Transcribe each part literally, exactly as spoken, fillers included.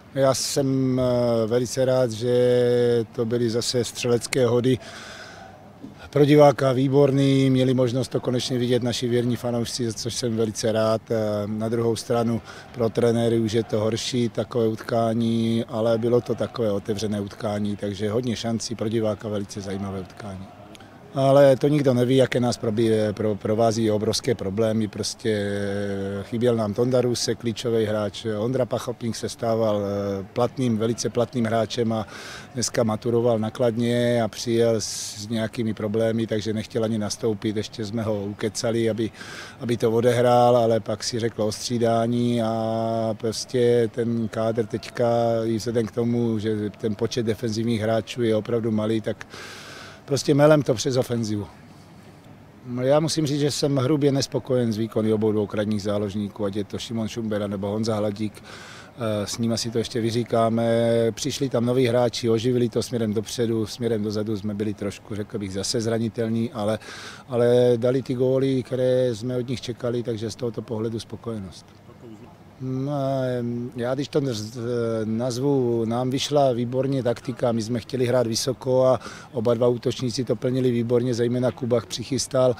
Já jsem velice rád, že to byly zase střelecké hody. Pro diváka výborný, měli možnost to konečně vidět naši věrní fanoušci, za což jsem velice rád. Na druhou stranu pro trenéry už je to horší takové utkání, ale bylo to takové otevřené utkání, takže hodně šancí pro diváka, velice zajímavé utkání. Ale to nikdo neví, jaké nás pro, provází obrovské problémy. Prostě chyběl nám Tonda Ruse, klíčový hráč. Ondra Pachopník se stával platným, velice platným hráčem a dneska maturoval na Kladně a přijel s nějakými problémy, takže nechtěl ani nastoupit. Ještě jsme ho ukecali, aby, aby to odehrál, ale pak si řekl o střídání a prostě ten kádr teďka, i vzhledem k tomu, že ten počet defenzivních hráčů je opravdu malý, tak prostě melem to přes ofenzivu. Já musím říct, že jsem hrubě nespokojen s výkony obou dvou kradních záložníků, ať je to Šimon Šumbera nebo Honza Hladík. S nimi si to ještě vyříkáme. Přišli tam noví hráči, oživili to směrem dopředu, směrem dozadu jsme byli trošku, řekl bych, zase zranitelní, ale, ale dali ty góly, které jsme od nich čekali, takže z tohoto pohledu spokojenost. No, já když to nazvu, nám vyšla výborně taktika, my jsme chtěli hrát vysoko a oba dva útočníci to plnili výborně, zejména Kubach přichystal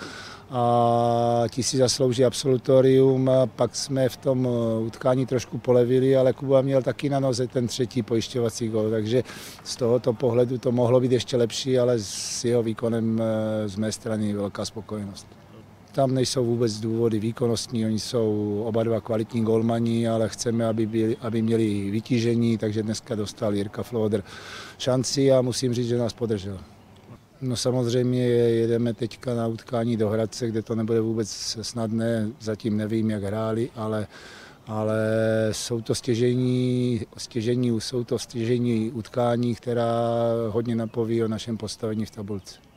a ti si zaslouží absolutorium. Pak jsme v tom utkání trošku polevili, ale Kuba měl taky na noze ten třetí pojišťovací gól, takže z tohoto pohledu to mohlo být ještě lepší, ale s jeho výkonem z mé strany velká spokojenost. Tam nejsou vůbec důvody výkonnostní, oni jsou oba dva kvalitní golmani, ale chceme, aby, byli, aby měli vytížení, takže dneska dostal Jirka Flóder šanci a musím říct, že nás podržel. No samozřejmě jedeme teďka na utkání do Hradce, kde to nebude vůbec snadné, zatím nevím, jak hráli, ale, ale jsou to stěžení, stěžení, jsou to stěžení utkání, která hodně napoví o našem postavení v tabulce.